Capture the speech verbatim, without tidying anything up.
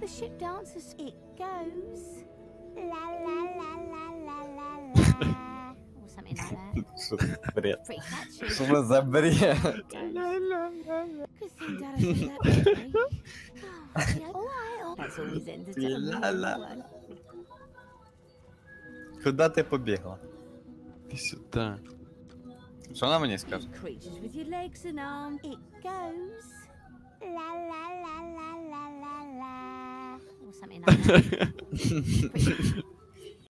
the ship dances. It goes la la la la la la la, or something like that. Що це бред? Pretty catchy. Що це за бред? It goes. Good thing Dad has said that to me. Oh, yeah, all right, all- That's always entertaining. Ла-ла. Куди ти побігла? Ти сюди. Що вона мені скаже? Creatures with your legs and arms. It goes la la la la la la la, or something like that. Pretty